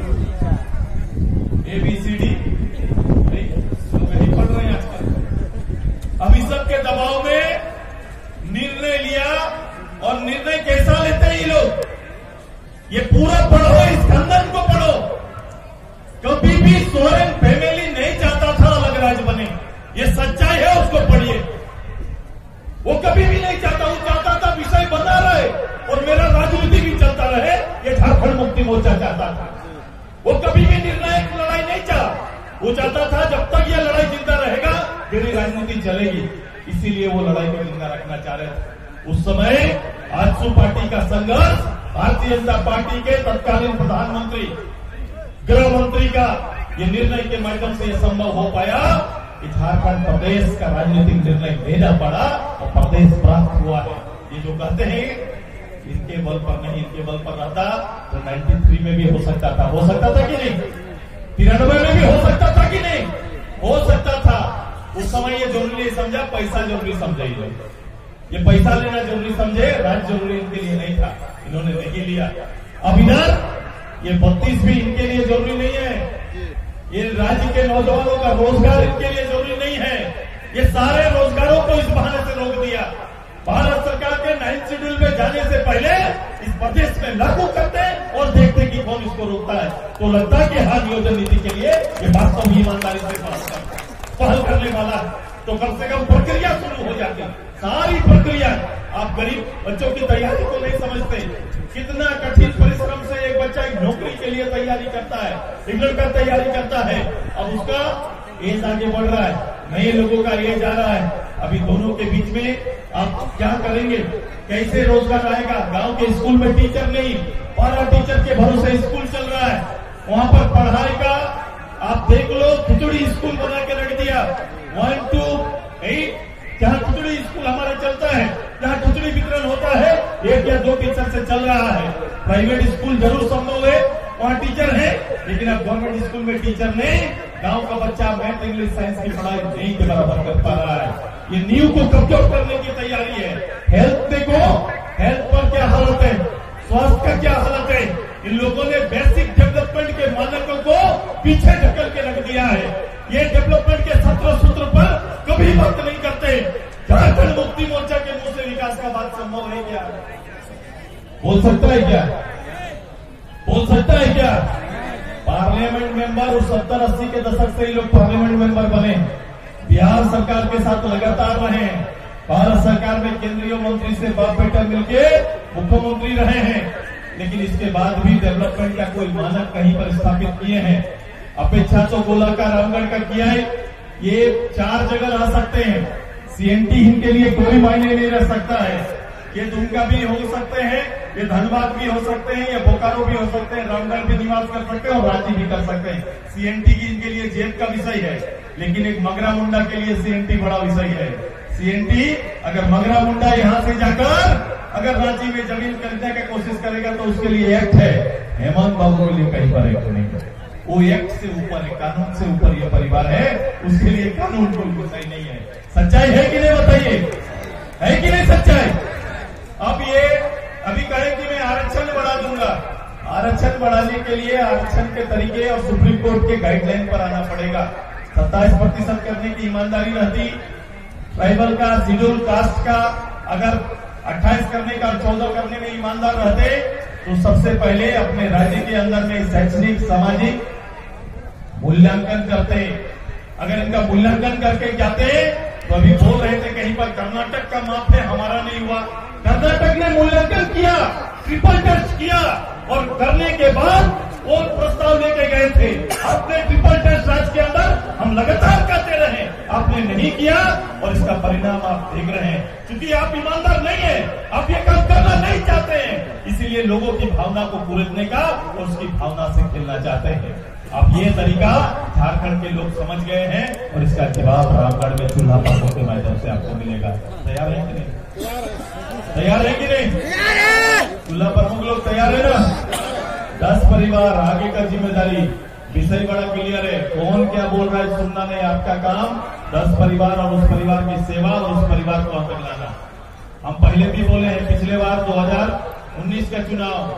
ABCD नहीं पढ़ रहे हैं आजकल। अब इस सब के दबाव में निर्णय लिया। और निर्णय कैसा लेते हैं ये लोग? ये पूरा पढ़ो, इस खंडन को पढ़ो। कभी भी सोरेन फैमिली नहीं चाहता था अलग राज्य बने। ये सच्चाई है, उसको पढ़िए। वो कभी भी नहीं चाहता। वो चाहता था विषय बना रहे और मेरा राजनीति भी चलता रहे। ये झारखंड मुक्ति मोर्चा चाहता था। वो कभी भी निर्णायक लड़ाई नहीं चाहा। वो चाहता था जब तक ये लड़ाई जिंदा रहेगा मेरी राजनीति चलेगी, इसीलिए वो लड़ाई को जिंदा रखना चाह रहे थे। उस समय आजसू पार्टी का संघर्ष, भारतीय जनता पार्टी के तत्कालीन प्रधानमंत्री, गृह मंत्री का ये निर्णय के माध्यम से यह संभव हो पाया कि झारखंड प्रदेश का राजनीतिक निर्णय लेना पड़ा और प्रदेश प्राप्त हुआ है। ये जो कहते हैं इनके बल पर नहीं, इनके बल पर रहता तो 93 में भी हो सकता था कि नहीं, 93 में भी हो सकता था कि नहीं, हो सकता था। उस समय ये जरूरी नहीं समझा, पैसा जरूरी समझे ये पैसा लेना जरूरी समझे, राज्य जरूरी इनके लिए नहीं था, इन्होंने नहीं लिया। अब इधर ये 32 भी इनके लिए जरूरी नहीं है, ये राज्य के नौजवानों का रोजगार इनके लिए जरूरी नहीं है। ये सारे रोजगारों को इस बहाने से रोक दिया। भारत सरकार के 9th शेड्यूल में जाने से पहले इस प्रदेश में लागू करते और देखते कि कौन इसको रोकता है। तो लगता है कि हर नियोजन नीति के लिए ये वास्तव में ईमानदारी से पहल करने वाला, तो कम से कम प्रक्रिया शुरू हो जाती। सारी प्रक्रिया, आप गरीब बच्चों की तैयारी को नहीं समझते, कितना कठिन परिश्रम से एक बच्चा एक नौकरी के लिए तैयारी करता है, एक लड़का तैयारी करता है। अब उसका एज आगे बढ़ रहा है, नए लोगों का एज आ रहा है। अभी दोनों के बीच में आप क्या करेंगे, कैसे रोजगार आएगा? गांव के स्कूल में टीचर नहीं, पारा टीचर के भरोसे स्कूल चल रहा है। वहां पर पढ़ाई का आप देख लो, खिचड़ी स्कूल बना के रख दिया, 1 to 8 जहाँ खिचड़ी स्कूल हमारा चलता है, जहाँ खिचड़ी वितरण होता है, 1 या 2 टीचर से चल रहा है। प्राइवेट स्कूल जरूर संभव है, वहाँ टीचर है, लेकिन अब गवर्नमेंट स्कूल में टीचर नहीं, गांव का बच्चा मैथ इंग्लिश साइंस की पढ़ाई नहीं के बराबर कर पा रहा है। ये नींव को कमजोर करने की तैयारी है। हेल्थ देखो, हेल्थ पर क्या हालत है, स्वास्थ्य का क्या हालत है। इन लोगों ने बेसिक डेवलपमेंट के मानकों को पीछे ढकल के रख दिया है। ये डेवलपमेंट के 17 सूत्र पर कभी बात नहीं करते। झारखंड मुक्ति मोर्चा के मुंह से विकास का बात संभव है क्या? बोल सकता है क्या? बोल सकता है क्या? पार्लियामेंट मेंबर उस 70-80 के दशक से ही लोग पार्लियामेंट मेंबर बने, बिहार सरकार के साथ लगातार रहे, भारत सरकार में केंद्रीय मंत्री से बाप बेटा मिलके मुख्यमंत्री रहे हैं, लेकिन इसके बाद भी डेवलपमेंट का कोई मानक कहीं पर स्थापित किए हैं? अपेक्षा तो गोलाकार रामगढ़ का किया है, ये 4 जगह रह सकते हैं। सीएनटी इनके लिए कोई मायने नहीं रह सकता है। ये दुमका भी हो सकते हैं, ये धनबाद भी हो सकते हैं, ये बोकारो भी हो सकते हैं, रामगढ़ भी निवास कर सकते हैं और रांची भी कर सकते हैं। सीएनटी की इनके लिए जेब का विषय है, लेकिन एक मगरा मुंडा के लिए सीएनटी बड़ा विषय है। सीएनटी अगर मगरा मुंडा यहां से जाकर अगर रांची में जमीन खरीदने की कोशिश करेगा तो उसके लिए एक्ट है, हेमंत बाबू के लिए कहीं पर एक्ट नहीं है। वो एक्ट से ऊपर है, कानून से ऊपर ये परिवार है, उसके लिए कानून कोई सही नहीं है। सच्चाई है कि नहीं बताइए, है कि नहीं सच्चाई? अब ये अभी कहे कि मैं आरक्षण बढ़ा दूंगा, आरक्षण बढ़ाने के लिए आरक्षण के तरीके और सुप्रीम कोर्ट के गाइडलाइन पर आना पड़ेगा। 27% करने की ईमानदारी रहती, ट्राइबल का, शेड्यूल कास्ट का अगर 28 करने का, 14 करने में ईमानदार रहते तो सबसे पहले अपने राज्य के अंदर में शैक्षणिक सामाजिक मूल्यांकन करते। अगर इनका मूल्यांकन करके जाते तो अभी बोल रहे थे कहीं पर कर्नाटक का माप है, हमारा नहीं हुआ। कर्नाटक ने मूल्यांकन किया, ट्रिपल टेस्ट किया और करने के बाद वो प्रस्ताव लेके गए थे। आपने ट्रिपल टेस्ट राज्य के अंदर हम लगातार करते रहे, आपने नहीं किया और इसका परिणाम आप देख रहे हैं। क्योंकि आप ईमानदार नहीं है, आप ये काम करना नहीं चाहते हैं, इसीलिए लोगों की भावना को कुरेदने का और उसकी भावना से खेलना चाहते हैं। अब ये तरीका झारखंड के लोग समझ गए हैं और इसका जवाब रामगढ़ में चूल्हा पर्वों के माध्यम से आपको मिलेगा। तैयार है कि नहीं? तैयार है कि नहीं? चूल्हा प्रमुख लोग तैयार है ना? 10 परिवार, आगे का जिम्मेदारी, विषय बड़ा क्लियर है, कौन क्या बोल रहा है सुनना नहीं, आपका काम 10 परिवार और उस परिवार की सेवा और उस परिवार को आगे लाना। हम पहले भी बोले हैं, पिछले बार 2019 का चुनाव,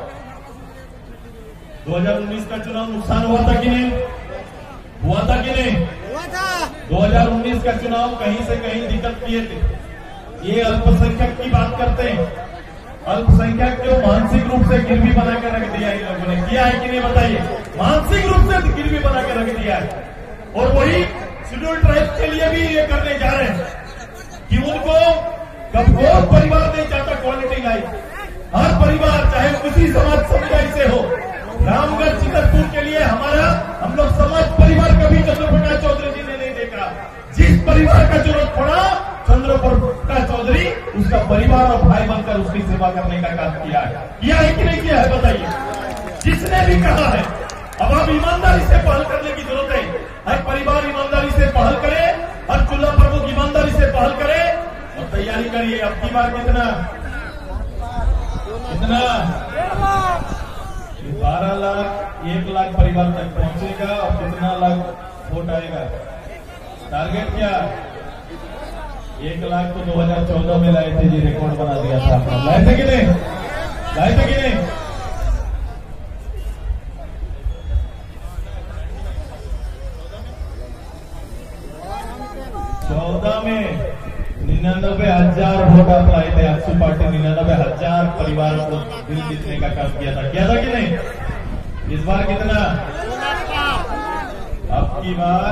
2019 का चुनाव नुकसान हुआ था कि नहीं? हुआ था कि नहीं? हुआ था। 2019 का चुनाव कहीं से कहीं दिक्कत किए थे। ये अल्पसंख्यक की बात करते हैं, अल्पसंख्यक को मानसिक रूप से गिरवी बना के रख दिया इन लोगों ने, किया है कि नहीं बताइए? मानसिक रूप से गिरवी बना के रख दिया है। और वही शेड्यूल ट्राइब के लिए भी ये करने जा रहे हैं कि उनको कमजोर परिवार नहीं चाहता क्वालिटी लाइफ, हर परिवार चाहे किसी समाज समुदाय से हो। रामगढ़ चितरपुर के लिए हम लोग समाज परिवार कभी चंद्रप्रकाश चौधरी जी ने नहीं देखा। जिस परिवार का जरूरत पड़ा, चंद्रप्रभा चौधरी उसका परिवार और भाई बनकर उसकी सेवा करने का काम किया है कि नहीं किया है? बताइए। जिसने भी कहा है, अब आप ईमानदारी से पहल करने की जरूरत है। हर परिवार ईमानदारी से पहल करे, हर चूल्हा प्रमुख ईमानदारी से पहल करे और तैयारी करिए। अब की बार कितना 12 लाख 1 लाख परिवार तक पहुंचेगा और कितना लाख वोट आएगा? टारगेट क्या? 1 लाख तो 2014 में लाए थे जी, रिकॉर्ड बना दिया था आपने। लाए थे कि नहीं? लाए थे कि नहीं? 14 में 99,000 वोट आप लाए थे। आजसू पार्टी 99,000 परिवारों को दिल जीतने का काम किया था कि नहीं? इस बार कितना? अब की बार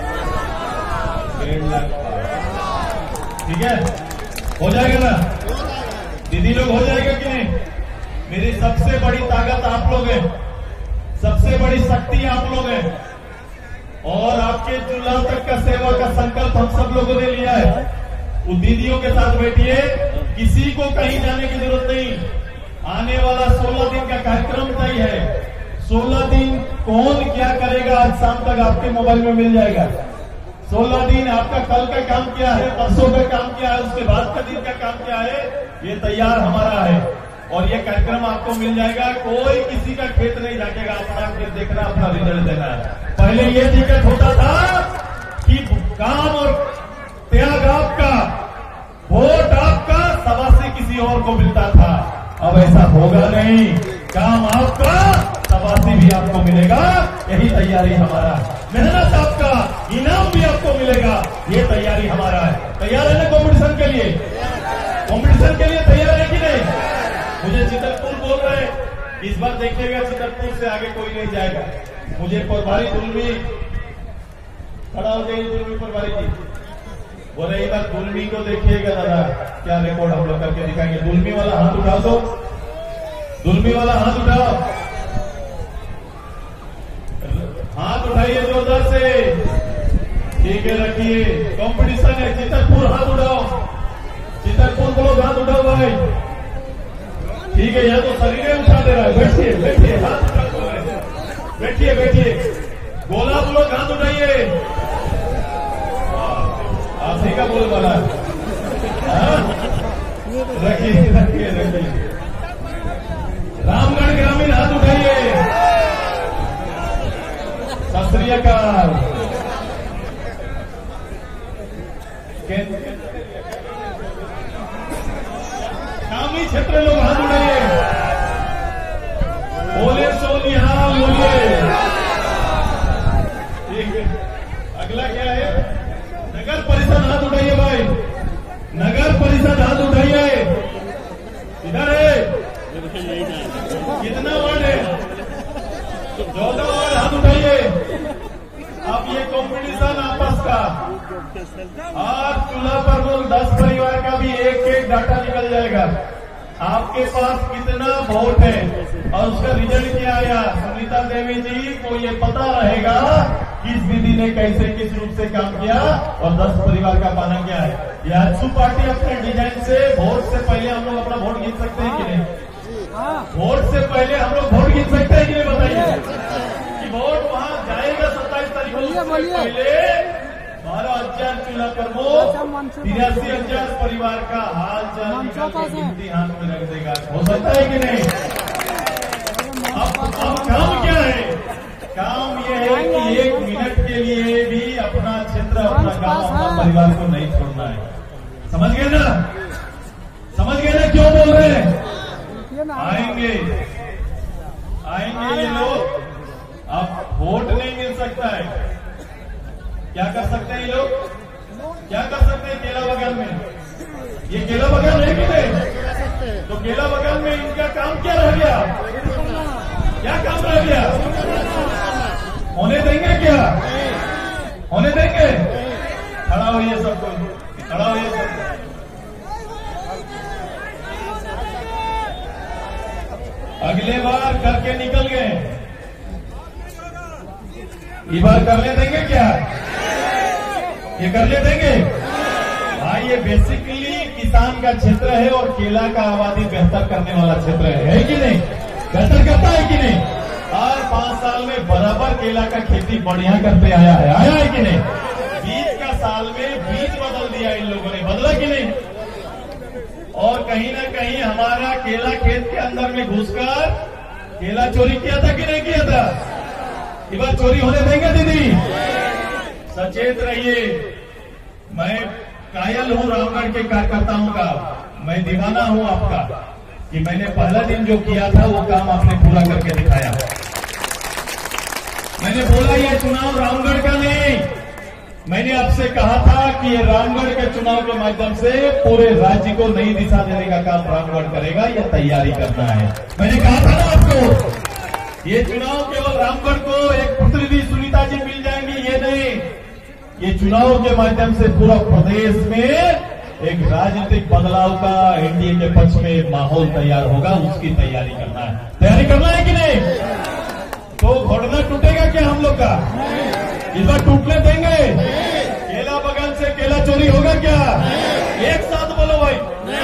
1.5 लाख। ठीक है, हो जाएगा ना दीदी लोग? हो जाएगा कि नहीं? मेरी सबसे बड़ी ताकत आप लोग हैं, सबसे बड़ी शक्ति आप लोग हैं और आपके चूल्हा तक का सेवा का संकल्प हम सब लोगों ने लिया है। उन दीदियों के साथ बैठिए, किसी को कहीं जाने की जरूरत नहीं। आने वाला 16 दिन का कार्यक्रम तय है। 16 दिन कौन क्या करेगा आज शाम तक आपके मोबाइल में मिल जाएगा। 16 दिन आपका कल का काम क्या है, परसों का काम क्या है, उसके बाद का दिन का काम क्या है, ये तैयार हमारा है और ये कार्यक्रम आपको मिल जाएगा। कोई किसी का खेत नहीं जाकेगा, अपना खेत देखना, अपना रिजल्ट देना है। पहले ये दिक्कत होता था कि काम और त्याग आपका, वोट आपका, शाबाशी किसी और को मिलता था। अब ऐसा होगा नहीं, काम आपका, शाबाशी भी आपको मिलेगा। यही तैयारी हमारा, मेहनत आपका, इनाम भी आपको मिलेगा, ये तैयारी हमारा है। तैयार है ना कॉम्पिटिशन के लिए? कॉम्पिटिशन के लिए तैयार है कि नहीं? मुझे चितरपुर बोल रहे हैं, इस बार देखिएगा चितरपुर से आगे कोई नहीं जाएगा। मुझे प्रभारी दुलमी खड़ा हो जाइए, दुलमी प्रभारी जी बोले एक बार दुलमी को देखिएगा दादा, क्या रिकॉर्ड हम लोग करके दिखाएंगे। दुलमी वाला हाथ उठाओ तो, दुलमी वाला हाथ उठाओ, हाथ उठाइए जोरदार से। ठीक है, रखिए, कंपटीशन है। चितरपुर हाथ उठाओ, चितरपुर को लोग हाथ उठाओ भाई। ठीक है, या तो शरीर में उठा दे रहा है। बैठिए बैठिए, हाथ उठाओ, बैठिए बैठिए। गोला बोलो, हाथ उठाइए। आप ही का बोल वाला, रखिए रखिए रखिए। रामगढ़ ग्रामीण हाथ उठाइए। सत श्री अकाल। ग्रामीण क्षेत्र लोग हाथ उठाइए, बोले सोनिहाल बोलिए। ठीक है, अगला क्या है? नगर परिषद हाथ उठाइए भाई, नगर परिषद हाथ उठाइए। इधर है, कितना वार्ड है? 14 वार्ड, हाथ उठाइए। अब ये कंपटीशन आपस का, और चूल्हा पर लोग 10 परिवार का भी एक डाटा निकल जाएगा। आपके पास कितना वोट है और उसका रिजल्ट क्या आया। सुनीता देवी जी को ये पता रहेगा किस दीदी ने कैसे किस रूप से काम किया और 10 परिवार का पाना क्या है। ये आजसू पार्टी अपने डिजाइन से वोट से पहले हम लोग अपना वोट गिन सकते हैं कि नहीं? वोट से पहले हम लोग वोट गिन सकते हैं कि नहीं? बताइए कि वोट वहां जाएगा 27 तारीख को, पहले 12,000 चूल्हा प्रमुख 83,000 परिवार का हाल चाल निकाल के गिनती हाथ में रख देगा। हो सकता है कि नहीं? अब काम क्या है? काम यह है कि 1 मिनट के लिए भी अपना क्षेत्र, अपना गांव, अपना परिवार को नहीं छोड़ना है। समझ गए ना? समझ गए ना क्यों बोल रहे हैं? आएंगे आएंगे ये लोग। अब वोट नहीं मिल सकता है, क्या कर सकते हैं ये लोग? क्या कर सकते हैं? केला बगान में, ये केला बगान है कि नहीं? तो केला बगान में इनका काम क्या रह गया? क्या काम रह गया? होने देंगे क्या? होने देंगे? खड़ा होइए सबको, खड़ा होइए सब। अगले बार करके निकल गए, इस बार करने देंगे क्या? ये कर ले देंगे भाई। ये बेसिकली किसान का क्षेत्र है और केला का आबादी बेहतर करने वाला क्षेत्र है कि नहीं? बेहतर करता है कि नहीं? हर 5 साल में बराबर केला का खेती बढ़िया करते आया है कि नहीं? बीज का साल में बीज बदल दिया इन लोगों ने, बदला कि नहीं? और कहीं ना कहीं हमारा केला खेत के अंदर में घुसकर केला चोरी किया था कि नहीं किया था? इस बार चोरी होने देंगे दीदी? सचेत रहिए। मैं कायल हूं रामगढ़ के कार्यकर्ताओं का, मैं दीवाना हूं आपका कि मैंने पहला दिन जो किया था वो काम आपने पूरा करके दिखाया। मैंने बोला ये चुनाव रामगढ़ का नहीं, मैंने आपसे कहा था कि ये रामगढ़ के चुनाव के माध्यम से पूरे राज्य को नई दिशा देने का काम रामगढ़ करेगा, ये तैयारी करना है। मैंने कहा था ना आपको, ये चुनाव केवल रामगढ़ को एक प्रतिनिधि सुनीता जी मिल जाएंगी, ये नहीं, ये चुनाव के माध्यम से पूरा प्रदेश में एक राजनीतिक बदलाव का एनडीए के पक्ष में माहौल तैयार होगा, उसकी तैयारी करना है। तैयारी करना है कि नहीं? तो घोड़ना टूटेगा क्या हम लोग का? इस बार टूटने देंगे? केला बगान से केला चोरी होगा क्या? एक साथ बोलो भाई,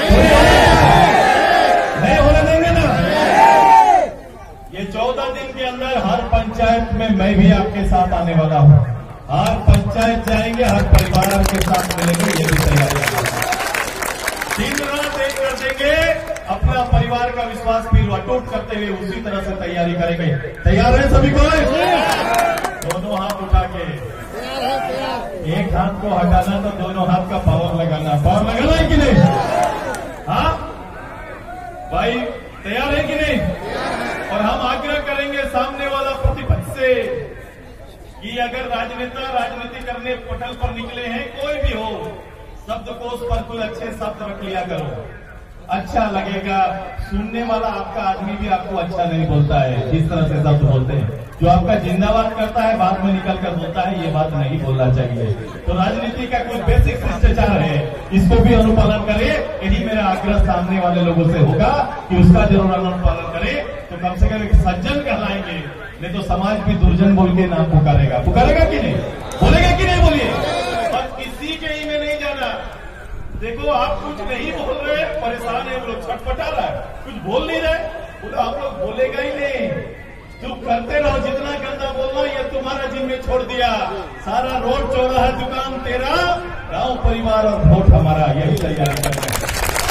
नहीं होने देंगे ना? ये 14 दिन के अंदर हर पंचायत में मैं भी आपके साथ आने वाला हूं। हर पंचायत जाएंगे, हर परिवार के साथ मिलेंगे, ये भी तैयारी दिन रात एक कर देंगे, अपना परिवार का विश्वास फिर अटूट करते हुए उसी तरह से तैयारी करेंगे। तैयार है सभी को? दोनों हाथ उठा के, एक हाथ को हटाना तो दोनों हाथ का पावर लगाना है कि नहीं? हाँ भाई, तैयार है कि नहीं? और हम आग्रह करेंगे सामने वाला प्रतिपक्ष से कि अगर राजनीति करने पटल पर निकले हैं, कोई भी हो, शब्दकोश पर कोई अच्छे शब्द रख लिया करो, अच्छा लगेगा। सुनने वाला आपका आदमी भी आपको अच्छा नहीं बोलता है जिस तरह से शब्द बोलते हैं। जो आपका जिंदाबाद करता है बाद में निकल कर बोलता है, ये बात नहीं बोलना चाहिए। तो राजनीति का कोई बेसिक शिष्टाचार है, इसको भी अनुपालन करे। यही मेरा आग्रह सामने वाले लोगों से होगा कि उसका जरूर अनुपालन करे, तो कम से कम एक सज्जन कहलाएंगे, नहीं तो समाज भी दुर्जन बोल के नाम पुकारेगा कि नहीं? बोलेगा कि नहीं? बोलिए। और किसी के ही में नहीं जाना। देखो आप कुछ नहीं बोल रहे, परेशान है, वो लोग छटपटा रहा है, कुछ बोल नहीं रहे, वो तो आप लोग बोलेगा ही नहीं। चुप करते रहो, जितना गंदा बोलना ये तुम्हारा जिम्मे छोड़ दिया। सारा रोड चौराहा दुकान तेरा, गांव परिवार और वोट हमारा, यही तैयारी करना है।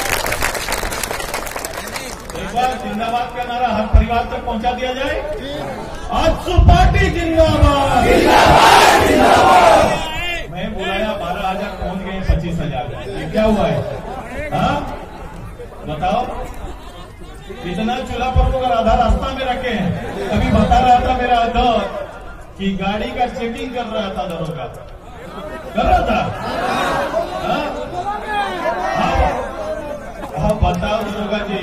एक बार जिंदाबाद का नारा हर परिवार तक पहुंचा दिया जाए। आजसू पार्टी जिंदाबाद, जिंदाबाद, जिंदाबाद। मैं बुलाया 12,000 पहुंच गए 25,000। ये क्या हुआ है? हाँ बताओ, इतना चूल्हा पर लोग आधा रास्ता में रखे हैं। अभी बता रहा था मेरा दोस्त कि गाड़ी का चेकिंग कर रहा था, दरोगा कर रहा था। हाँ बताओ दरोगा जी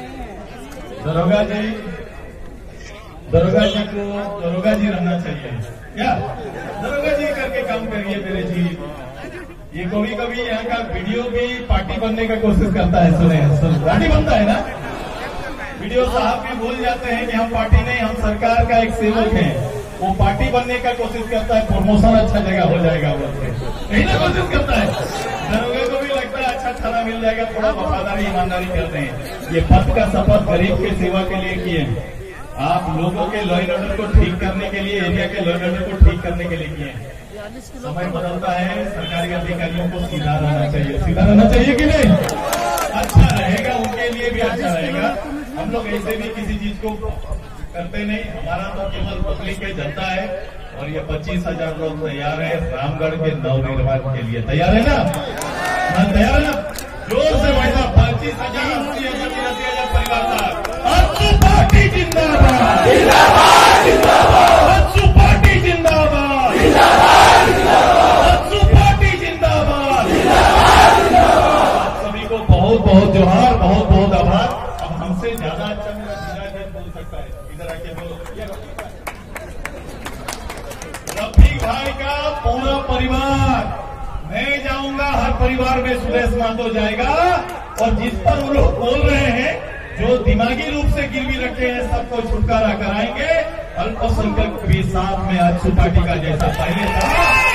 को दरोगा जी रहना चाहिए क्या? दरोगा जी करके काम करिए मेरे जी। ये कभी यहाँ का वीडियो भी पार्टी बनने का कोशिश करता है, सुने पार्टी बनता है ना, वीडियो साहब भी भूल जाते हैं कि हम पार्टी नहीं, हम सरकार का एक सेवक हैं। वो पार्टी बनने का कोशिश करता है, प्रमोशन अच्छा जगह हो जाएगा बोलते, यही ना कोशिश करता है। दरोगा को भी लगता है अच्छा थाना मिल जाएगा, थोड़ा वफादारी ईमानदारी करते हैं। ये पद का शपथ गरीब के सेवा के लिए किए, आप लोगों के लॉ एंड ऑर्डर को ठीक करने के लिए, एरिया के लॉ एंड ऑर्डर को ठीक करने के लिए किए। समय बदलता है, सरकारी अधिकारियों को सीधा रहना चाहिए कि नहीं? अच्छा रहेगा, उनके लिए भी अच्छा रहेगा। हम लोग ऐसे भी किसी चीज को करते नहीं, हमारा तो केवल पब्लिक के जनता है। और ये 25,000 लोग तैयार है रामगढ़ के नवनिर्माण के लिए। तैयार है ना? तैयार है ना? जोर से भाई 25,000, 80,000, 83,000 परिवार था। आजसू पार्टी जिंदाबाद, जिंदाबाद, जिंदाबाद। आजसू पार्टी जिंदाबाद, जिंदाबाद, जिंदाबाद। आजसू पार्टी जिंदाबाद, जिंदाबाद, जिंदाबाद। आप सभी को बहुत बहुत जोहार, बहुत बहुत आभार। अब हमसे ज्यादा अच्छा मेरा धीराज बोल सकता है, इधर आके बोलो। रफीक भाई का पूरा परिवार, मैं जाऊंगा, हर परिवार में सुरेश माधो जाएगा। और जिस पर वो लोग बोल रहे हैं, जो दिमागी रूप से गिरवी रखे हैं, सबको छुटकारा कराएंगे। अल्पसंख्यक भी साथ में आजसू पार्टी का जैसा पहले था